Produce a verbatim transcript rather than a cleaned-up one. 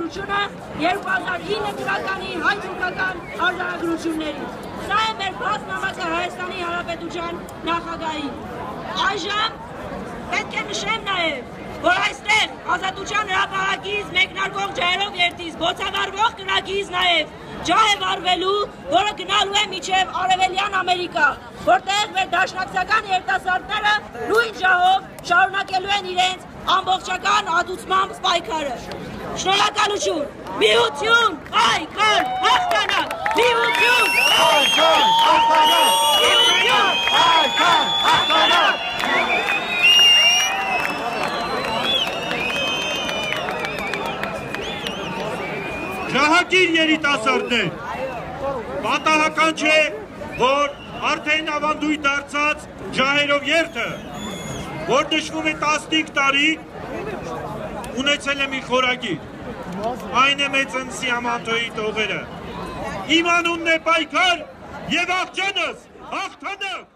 հաջողությունը երկու հազար ինը թվականի հայ-թուրքական արձանագրություններից։ Սա է մեր բաց նամակը Հայաստանի Հանրապետության նախագահին։ Այժմ պետք է նշեմ նաև, որ այստեղ Ազատության հրապարակից մեկնարկող ջահերով երթից բոցավառվող կրակից նաև ջահ է վառվելու, որը գնալու է մինչև Արևելյան Ամերիկա, որտեղ մեր դաշնակցական երիտասարդները նույն ջահով շարունակելու են իրենց ամբողջական ատուցման պայքարը։ Շնորհակալություն, միություն, պայքար, հաղթանակ, միություն, պայքար, հաղթանակ, միություն, պայքար, հաղթանակ։ Շահագիր երիտասարդներ, պատահական չէ, որ արդեն ավանդույթ դարձած ջահերով երթը, որ նշվում է տասնհինգ տարի, ունեցել է մի խորագիր, այն է մեծն Սիամանթոյի տողերը, իմ անունն է պայքար և աղջանս, հաղթանակ։